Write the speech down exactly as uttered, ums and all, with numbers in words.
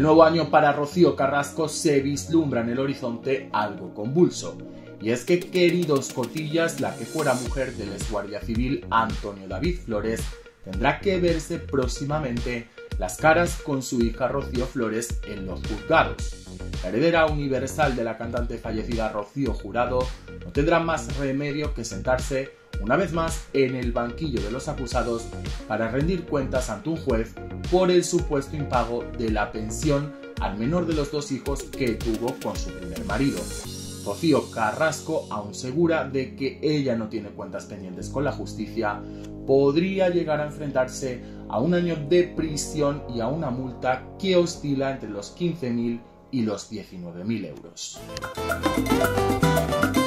nuevo año para Rocío Carrasco se vislumbra en el horizonte algo convulso. Y es que, queridos cotillas, la que fuera mujer del exguardia civil Antonio David Flores tendrá que verse próximamente las caras con su hija Rocío Flores en los juzgados. La heredera universal de la cantante fallecida Rocío Jurado no tendrá más remedio que sentarse una vez más en el banquillo de los acusados para rendir cuentas ante un juez por el supuesto impago de la pensión al menor de los dos hijos que tuvo con su primer marido. Rocío Carrasco, aún segura de que ella no tiene cuentas pendientes con la justicia, podría llegar a enfrentarse a un año de prisión y a una multa que oscila entre los quince mil y los diecinueve mil euros.